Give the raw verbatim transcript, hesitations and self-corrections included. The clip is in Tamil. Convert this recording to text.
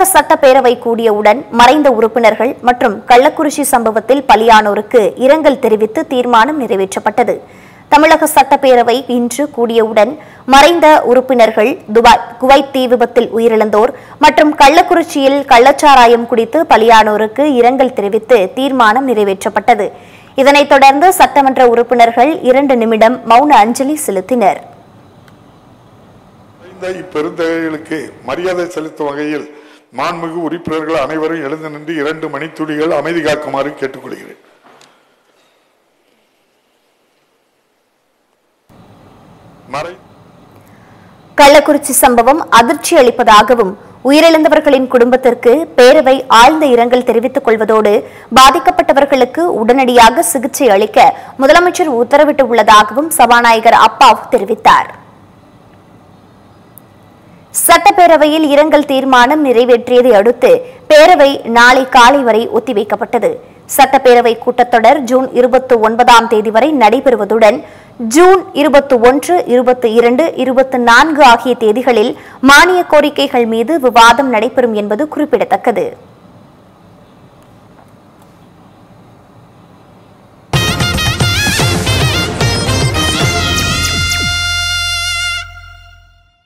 சட்டப்பேரவை கூடியவுடன் மறைந்த உறுப்பினர்கள் மற்றும் கள்ளக்குறிச்சி சம்பவத்தில் பலியானோருக்கு இரங்கல் தெரிவித்து தீர்மானம் நிறைவேற்றப்பட்டது. தமிழக சட்டப்பேரவை இன்று கூடியவுடன் மறைந்த உறுப்பினர்கள், துபாய் குவைத் தீ விபத்தில் உயிரிழந்தோர் மற்றும் கள்ளக்குறிச்சியில் கள்ளச்சாராயம் குடித்து பலியானோருக்கு இரங்கல் தெரிவித்து தீர்மானம் நிறைவேற்றப்பட்டது. இதனைத் தொடர்ந்து சட்டமன்ற உறுப்பினர்கள் இரண்டு நிமிடம் மௌன அஞ்சலி செலுத்தினர். இப்பெருந்தகைகளுக்கு மரியாதை செலுத்தும் வகையில் மாண்புமிகு உறுப்பினர்கள் அனைவரும் எழுந்து நின்று இரண்டு மணித்துளிகள் அமைதி காக்குமாறு கேட்டுக்கொள்கிறேன். கள்ளக்குறிச்சி சம்பவம் அதிர்ச்சி அளிப்பதாகவும் உயிரிழந்தவர்களின் குடும்பத்திற்கு பேரவை ஆழ்ந்த இரங்கல் தெரிவித்துக் கொள்வதோடு பாதிக்கப்பட்டவர்களுக்கு உடனடியாக சிகிச்சை அளிக்க முதலமைச்சர் உத்தரவிட்டுள்ளதாகவும் சபாநாயகர் அப்பாவு தெரிவித்தார். சட்டப்பேரவையில் இரங்கல் தீர்மானம் நிறைவேற்றியதை அடுத்து பேரவை நாளை காலை வரை ஒத்திவைக்கப்பட்டது. சட்டப்பேரவை கூட்டத்தொடர் ஜூன் இருபத்தி ஒன்பதாம் தேதி வரை நடைபெறுவதுடன் ஜூன் இருபத்தி ஒன்று, இருபத்தி இரண்டு, இருபத்தி நான்கு ஆகிய தேதிகளில் மானிய கோரிக்கைகள் மீது விவாதம் நடைபெறும் என்பது குறிப்பிடத்தக்கது.